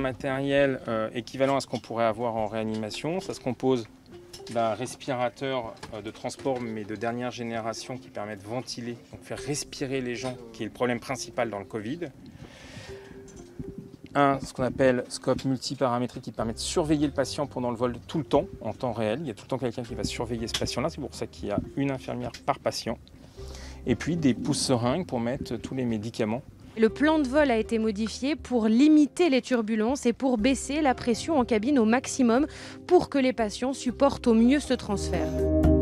matériel équivalent à ce qu'on pourrait avoir en réanimation. Ça se compose d'un respirateur de transport, mais de dernière génération, qui permet de ventiler, donc faire respirer les gens, qui est le problème principal dans le Covid. Ce qu'on appelle scope multiparamétrique, qui permet de surveiller le patient pendant le vol tout le temps, en temps réel. Il y a tout le temps quelqu'un qui va surveiller ce patient-là, c'est pour ça qu'il y a une infirmière par patient. Et puis des pousse-seringues pour mettre tous les médicaments. Le plan de vol a été modifié pour limiter les turbulences et pour baisser la pression en cabine au maximum pour que les patients supportent au mieux ce transfert.